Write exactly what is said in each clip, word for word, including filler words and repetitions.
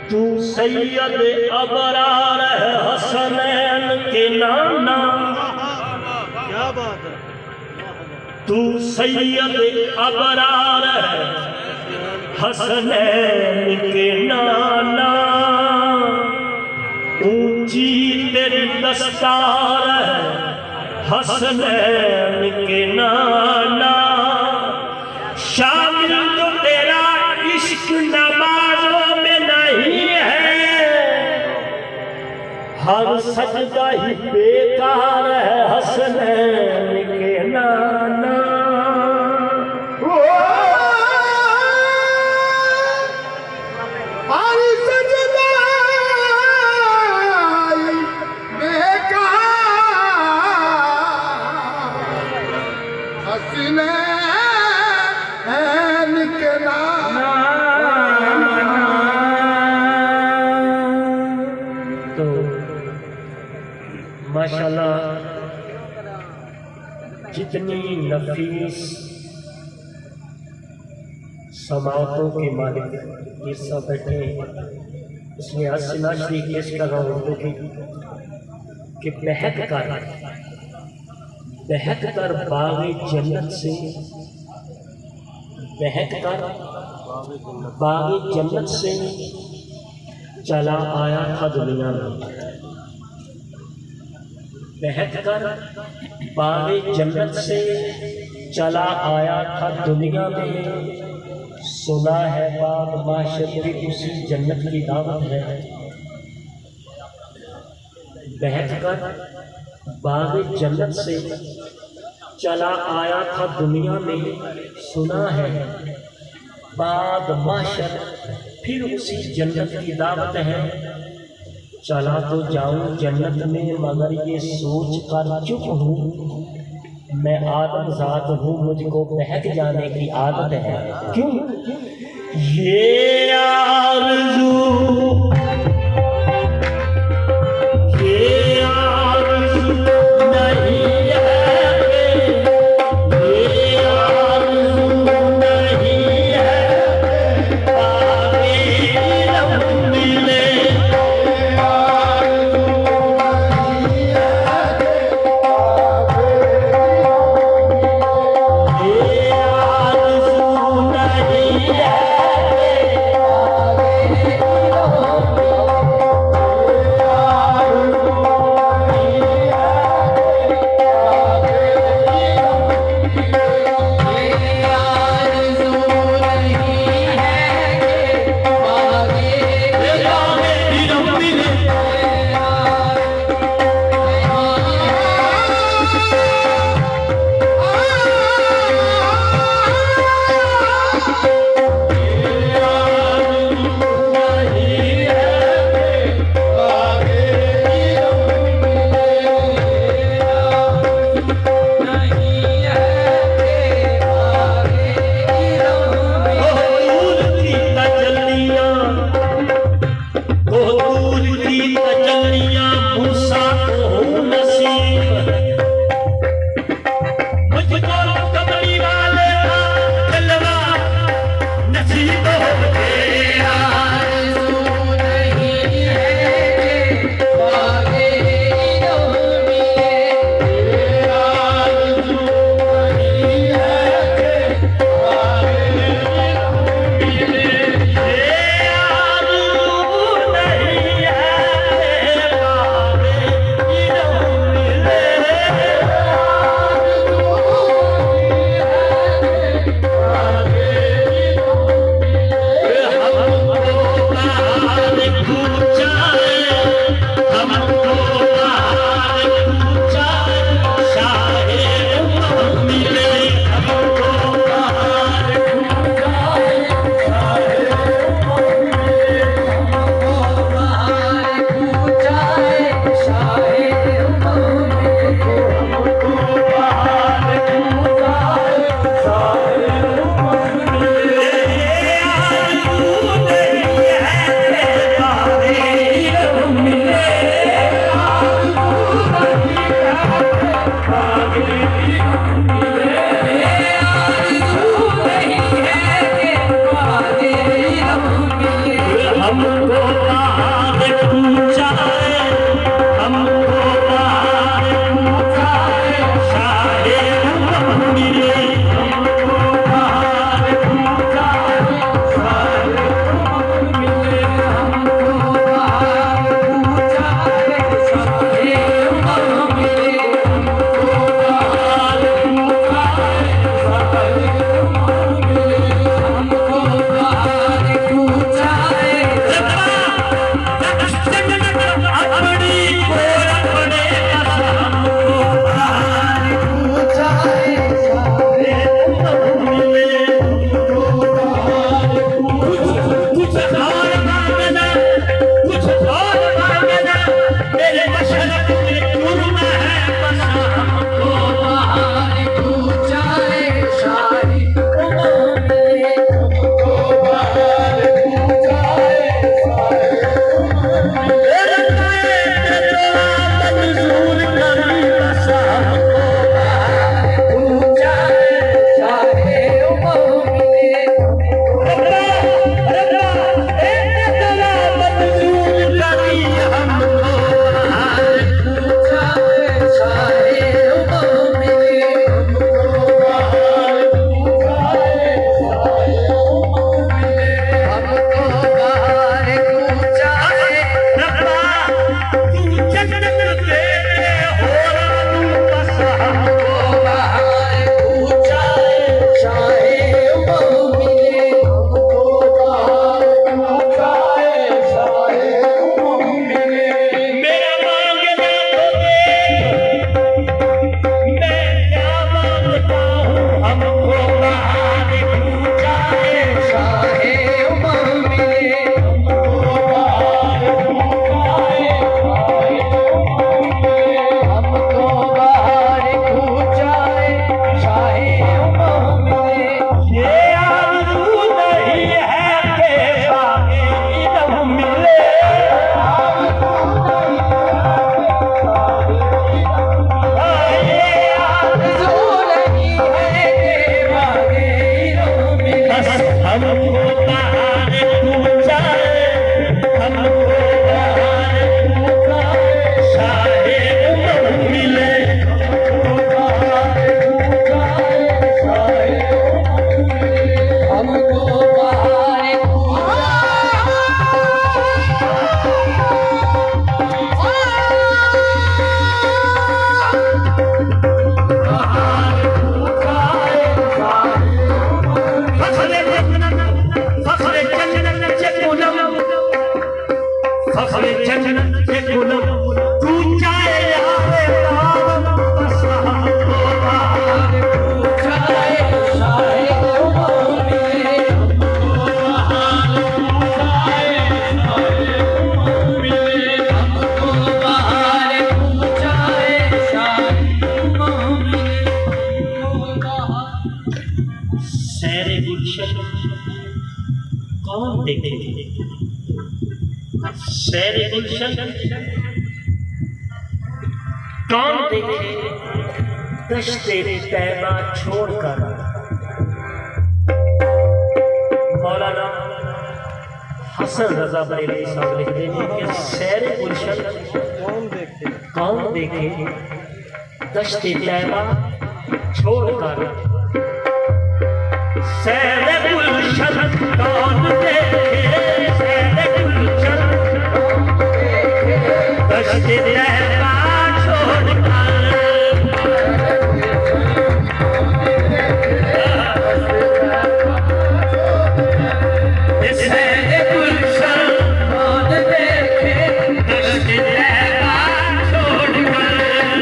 तू सैयद अबरार है हसनैन के नाना, क्या बात है। तू सैयद अबरार है हसनैन के नाना, ऊंची तेरी दस्तार है हसनैन के नाना, शामिल तो तेरा इश्क नमाजों में नहीं है, हर सजदा ही बेकार है हसनैन के नाना। तो माशाल्लाह जितनी नफीस समातों के मालिक ये सब बैठे हैं, इसमें हसना श्री केस कर रहा हूँ कि, कि बहक कर बहक कर बाग़े जन्नत से, बहक कर बाग़े जन्नत से चला आया था दुनिया में, बहक कर बाग़े जन्नत से चला आया था दुनिया में, सुना है बाग माशर भी उसी जन्नत की दावत है। बहक कर बाग़े जन्नत से चला आया था दुनिया में, सुना है बाग माशर फिर उसी जन्नत की दावत है। चला तो जाऊं जन्नत में मगर ये सोच कर चुप हूँ, मैं आदम ज़ात हूँ मुझको बहक जाने की आदत है। क्यों? ये आरज़ू ये आरज़ू नहीं है, ये आरज़ू नहीं है, आगे इल्म मिले, हमको फखरे जन्नत के गुलाम तू चाहे आवे राम बसा तो बाहर तू चाहे शाहे मोहम्मद कौन देखे शेर गुलशन कौन देखे दश्ते तैबा छोड़कर मौलाना हसन रजा बरेलवी साहब लिखते हैं कि शेर गुलशन कौन देखे कौन देखे दश्ते तैबा छोड़कर शेर गुलशन कौन देखे शेर गुलशन दश्ते तैबा छोड़कर शेर गुलशन कौन देखे दश्ते तैबा छोड़कर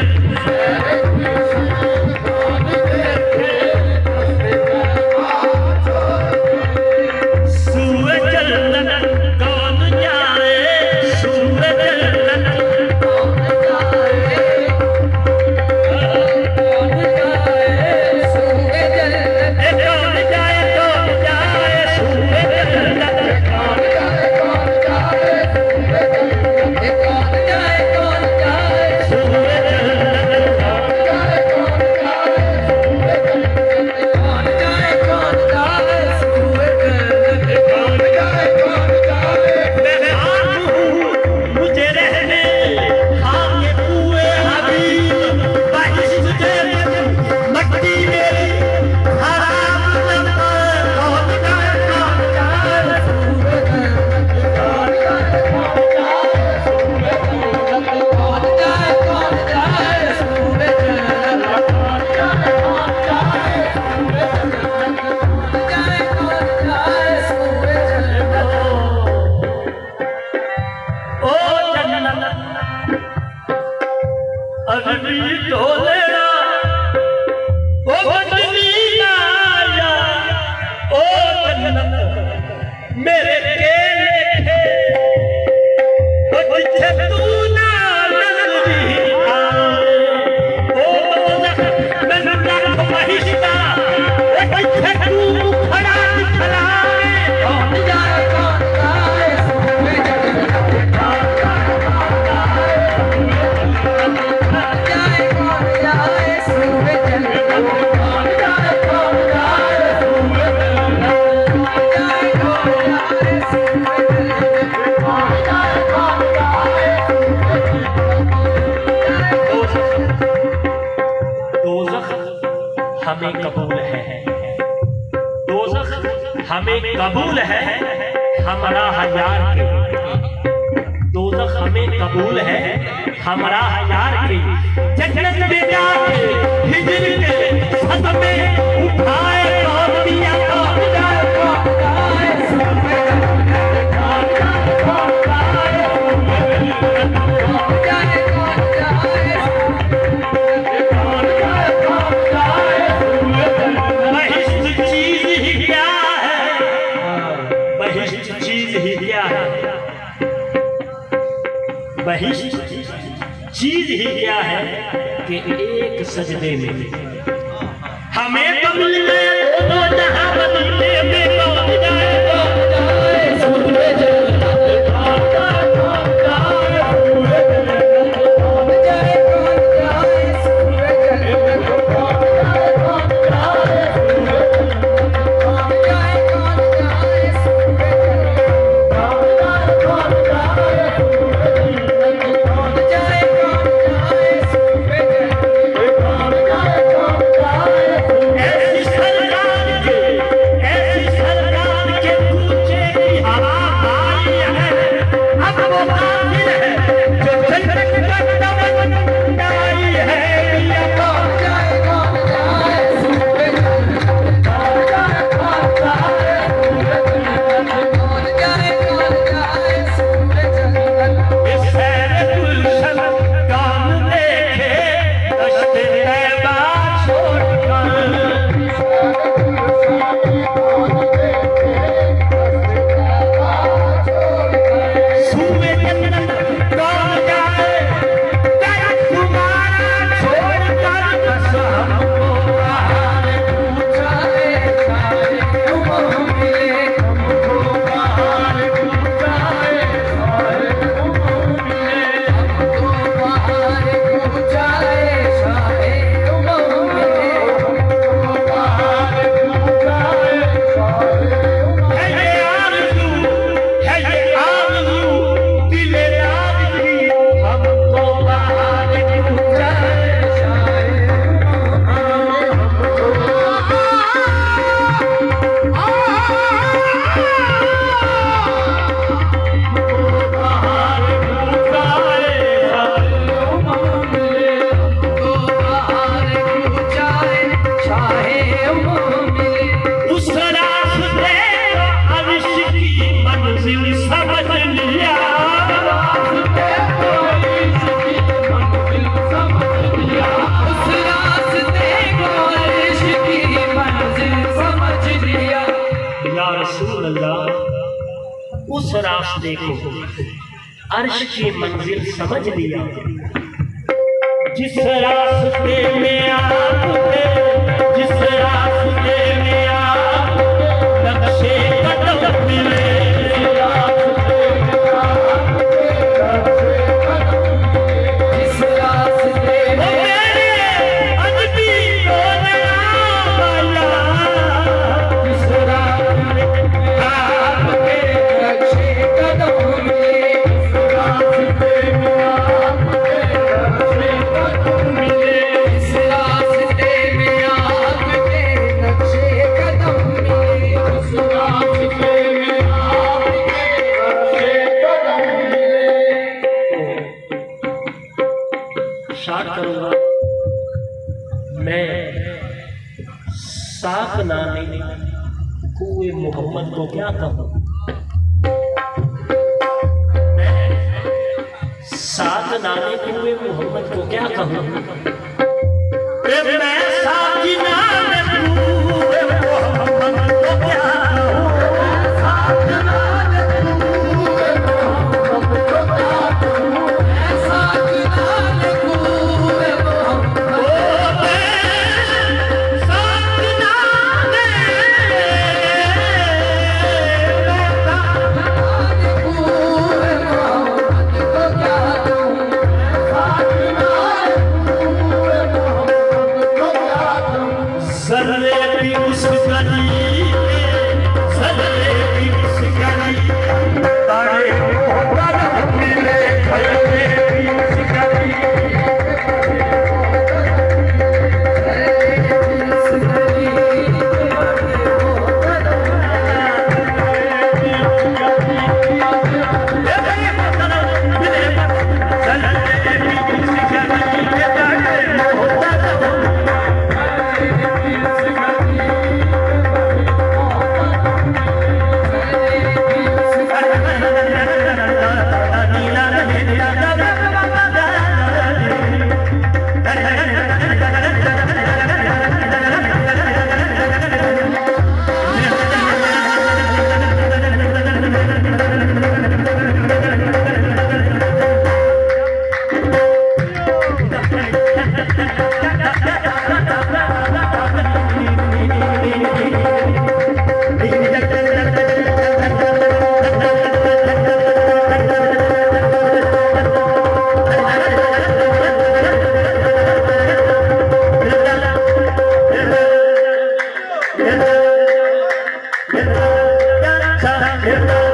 हमें कबूल है दोज़ख हमें कबूल है हमारा हजार के दोज़ख हमें कबूल है हमारा हजार के जन्नत में जाके हिजर के सदमे उठाए कौन दिया कौन जाए कौन जाए बहिश्त चीज ही क्या है कि एक सजदे में हमें तो मिल गए दोनों जहां मदीने में कौन जाए कौन जाए सूरज कौन जाए कौन जाए कौन जाए कौन जाए सूरज कौन जाए कौन जाए कौन जाए कौन जाए सूरज कौन जाए कौन जाए ऐसी सरकार के उस रास्ते को अर्श की मंजिल समझ लिया, जिस रास्ते में आपके जिस रास्ते में आपके नक्शे कदम मिले, करूंगा मैं साक नाने कुए मोहम्मद को क्या कहूँ, साक नाने कुए मोहम्मद को क्या कहूँ, मैं साक नाने कुए मोहम्मद को क्या कहूँ, साक नाने कुए मोहम्मद को क्या कहूँ, साक नाने Yeah.